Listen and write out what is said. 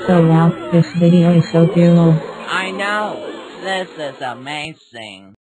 So wow, this video is so cool. I know, this is amazing.